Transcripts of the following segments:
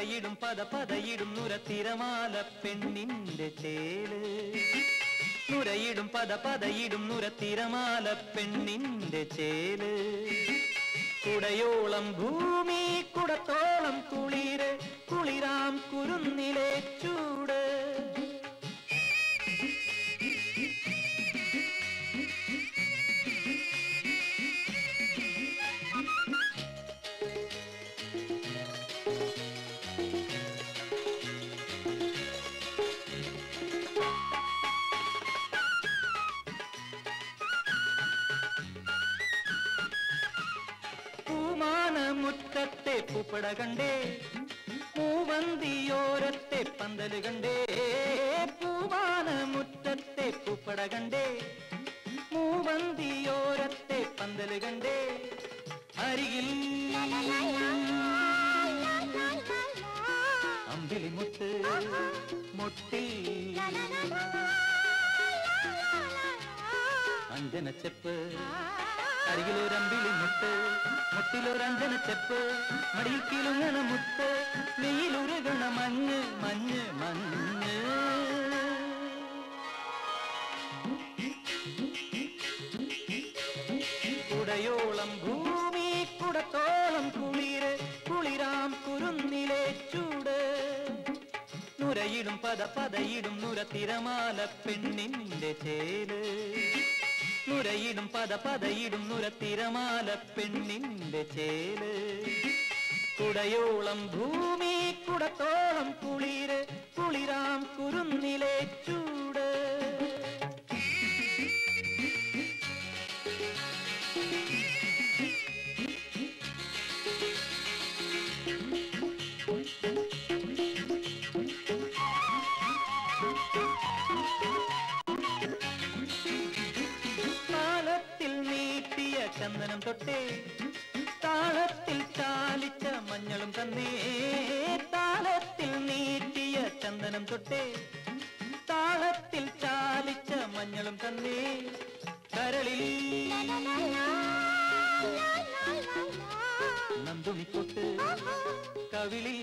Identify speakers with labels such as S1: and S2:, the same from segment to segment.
S1: നുരയിടും പദയിടും നുര തിരമാല പെണ്ണിന്റെ ചേല് നുരയിടും പദയിടും നുര തിരമാല പെണ്ണിന്റെ ചേല് കുടയോളം ഭൂമി കുടത്തോളം കുളിര് കുളിരാം കുരുന്നിലെ ചൂട് മുറ്റത്തെ പൂപ്പട കണ്ടേ പൂവന്തിയോരത്തെ പന്തല് കണ്ടേ പൂവാന മുറ്റത്തെ പൂപ്പട കണ്ടേ പൂവന്തിയോരത്തെ പന്തല് കണ്ടേ അരികിൽ അമ്പിളി മുട്ട് മുട്ടിൽ അഞ്ജനച്ചെപ്പ് അരികിലൊരമ്പിളി മുട്ട് മുട്ടിലൊരഞ്ജനച്ചെപ്പ് മടിയിൽ കിലുങ്ങണ മുത്ത് നെയ്യിലുരുകണ മഞ്ഞ് മഞ്ഞ് മഞ്ഞ് കുടയോളം ഭൂമി കുടത്തോളം കുളിര് കുളിരാം കുരുന്നിലെ ചൂട് നുരയിടും പദയിടും നുര തിരമാല പെണ്ണിന്റെ ചേല് നുരയിടും പദയിടും നുര തിരമാല പെണ്ണിന്റെ ചേല് കുടയോളം ഭൂമി കുടത്തോളം കുളിര് കുളിരാം കുരുന്നിലെ ചൂട് ചന്ദനം തൊട്ടേ താളത്തിൽ ചാലിച്ച മഞ്ഞളും തന്നേ താളത്തിൽ നീട്ടിയ ചന്ദനം തൊട്ടേ താളത്തിൽ ചാലിച്ച മഞ്ഞളും തന്നേ കരളിൽ നന്ദുണിക്കൊട്ട് കവിളിൽ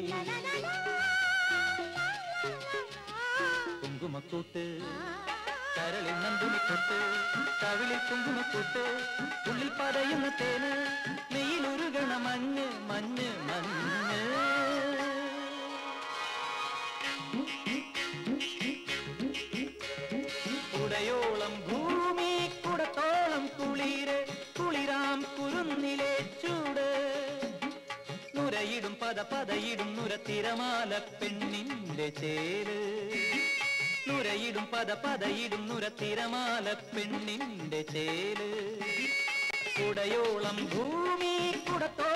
S1: കുങ്കുമക്കൂട്ട് കരളിൽ നന്ദുണിക്കൊട്ട് കവിളിൽ കുങ്കുമക്കൂട്ട് ഉള്ളിൽ പടയുന്ന തേന് നെയ്യിലുരുകണ മഞ്ഞ് മഞ്ഞ് മഞ്ഞ് കുടയോളം ഭൂമി കുടത്തോളം കുളിര് കുളിരാം കുരുന്നിലെ ചൂട് നുരയിടും പദയിടും നുര തിരമാല പെണ്ണിന്റെ ചേല് നുരയിടും പദയിടും നുര തിരമാല പെണ്ണിന്റെ ചേല് കുടയോളം ഭൂമി കുടത്തോ